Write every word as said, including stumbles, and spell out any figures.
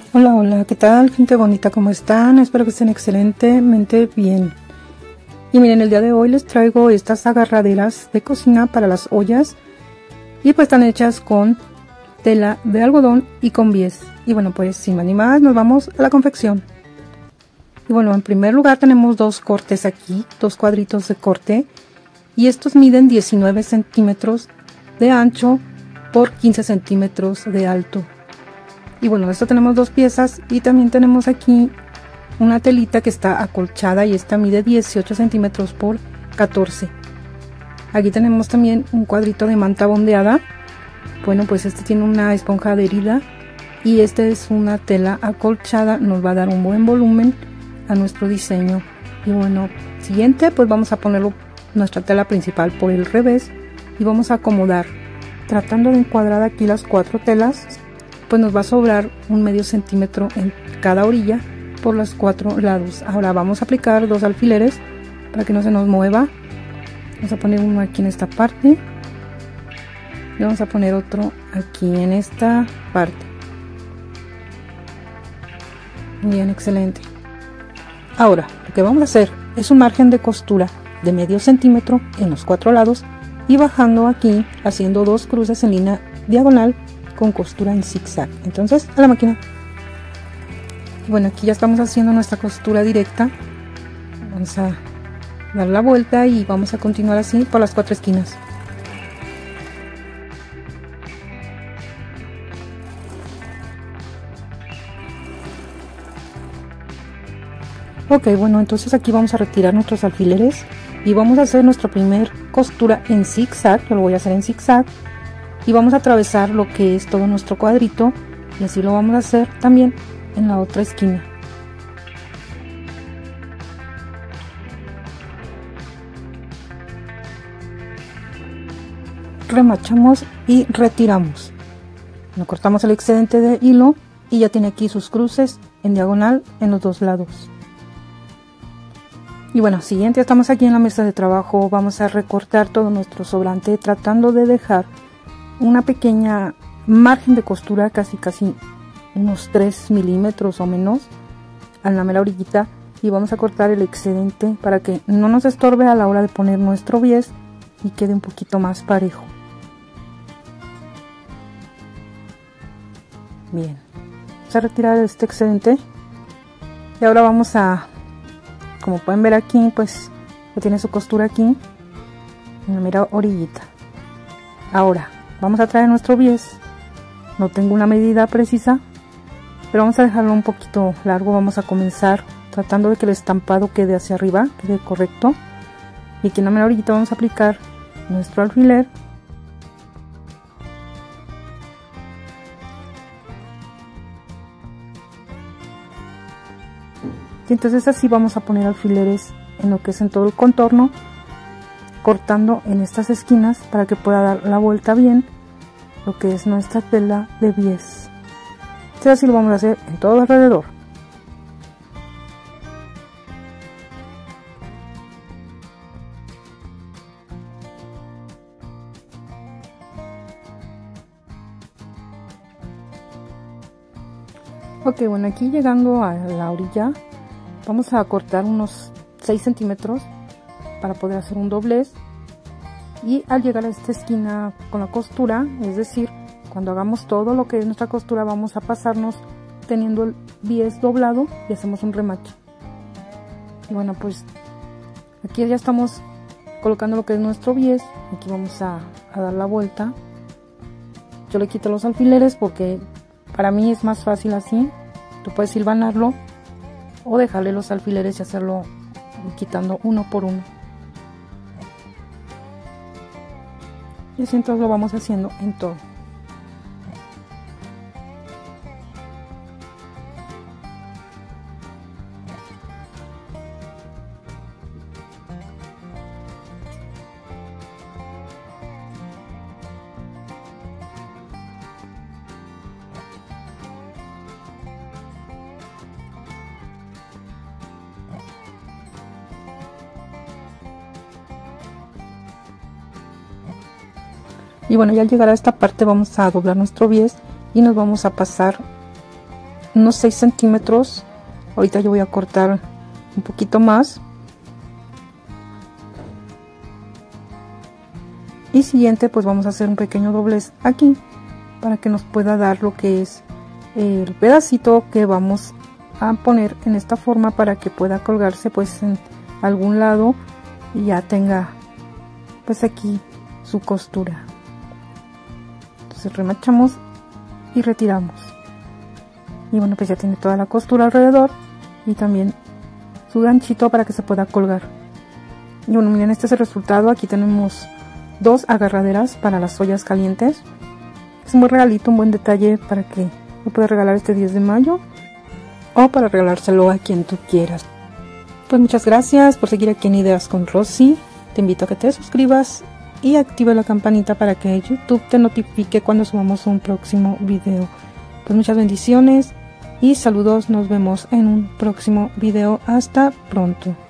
Hola, hola, ¿qué tal, gente bonita? ¿Cómo están? Espero que estén excelentemente bien. Y miren, el día de hoy les traigo estas agarraderas de cocina para las ollas. Y pues están hechas con tela de algodón y con bies. Y bueno, pues sin más ni más, nos vamos a la confección. Y bueno, en primer lugar tenemos dos cortes aquí, dos cuadritos de corte. Y estos miden diecinueve centímetros de ancho por quince centímetros de alto. Y bueno, de esto tenemos dos piezas y también tenemos aquí una telita que está acolchada y esta mide dieciocho centímetros por catorce. Aquí tenemos también un cuadrito de manta bondeada. Bueno, pues este tiene una esponja adherida y esta es una tela acolchada, nos va a dar un buen volumen a nuestro diseño. Y bueno, siguiente, pues vamos a ponerlo nuestra tela principal por el revés y vamos a acomodar, tratando de encuadrar aquí las cuatro telas. Pues nos va a sobrar un medio centímetro en cada orilla por los cuatro lados. Ahora vamos a aplicar dos alfileres para que no se nos mueva. Vamos a poner uno aquí en esta parte y vamos a poner otro aquí en esta parte. Bien, excelente. Ahora lo que vamos a hacer es un margen de costura de medio centímetro en los cuatro lados y bajando aquí haciendo dos cruces en línea diagonal con costura en zigzag. Entonces a la máquina. Bueno, aquí ya estamos haciendo nuestra costura directa. Vamos a dar la vuelta y vamos a continuar así por las cuatro esquinas. Ok, bueno, entonces aquí vamos a retirar nuestros alfileres y vamos a hacer nuestra primer costura en zigzag. Yo lo voy a hacer en zigzag. Y vamos a atravesar lo que es todo nuestro cuadrito y así lo vamos a hacer también en la otra esquina. Remachamos y retiramos. Nos cortamos el excedente de hilo y ya tiene aquí sus cruces en diagonal en los dos lados. Y bueno, siguiente, estamos aquí en la mesa de trabajo. Vamos a recortar todo nuestro sobrante tratando de dejar una pequeña margen de costura, casi casi unos tres milímetros o menos a la mera orillita, y vamos a cortar el excedente para que no nos estorbe a la hora de poner nuestro bies y quede un poquito más parejo. Bien, vamos a retirar este excedente y ahora vamos a, como pueden ver aquí, pues ya tiene su costura aquí en la mera orillita. Ahora vamos a traer nuestro bies. No tengo una medida precisa, pero vamos a dejarlo un poquito largo. Vamos a comenzar tratando de que el estampado quede hacia arriba, quede correcto. Y aquí en la mera orillita vamos a aplicar nuestro alfiler. Y entonces así vamos a poner alfileres en lo que es en todo el contorno, cortando en estas esquinas para que pueda dar la vuelta bien lo que es nuestra tela de bies. Entonces así lo vamos a hacer en todo alrededor. Ok, bueno, aquí llegando a la orilla vamos a cortar unos seis centímetros para poder hacer un doblez, y al llegar a esta esquina con la costura, es decir, cuando hagamos todo lo que es nuestra costura, vamos a pasarnos teniendo el bies doblado y hacemos un remache. Y bueno, pues aquí ya estamos colocando lo que es nuestro bies. Aquí vamos a, a dar la vuelta. Yo le quito los alfileres porque para mí es más fácil así. Tú puedes hilvanarlo o dejarle los alfileres y hacerlo quitando uno por uno. Y así entonces lo vamos haciendo en todo. Y bueno, ya al llegar a esta parte vamos a doblar nuestro bies y nos vamos a pasar unos seis centímetros. Ahorita yo voy a cortar un poquito más. Y siguiente, pues vamos a hacer un pequeño doblez aquí para que nos pueda dar lo que es el pedacito que vamos a poner en esta forma, para que pueda colgarse pues en algún lado y ya tenga pues aquí su costura. Entonces remachamos y retiramos, y bueno, pues ya tiene toda la costura alrededor y también su ganchito para que se pueda colgar. Y bueno, miren, este es el resultado. Aquí tenemos dos agarraderas para las ollas calientes. Es un buen regalito, un buen detalle para que lo puedas regalar este diez de mayo, o para regalárselo a quien tú quieras. Pues muchas gracias por seguir aquí en Ideas con Rosy. Te invito a que te suscribas y active la campanita para que YouTube te notifique cuando subamos un próximo video. Pues muchas bendiciones y saludos. Nos vemos en un próximo video. Hasta pronto.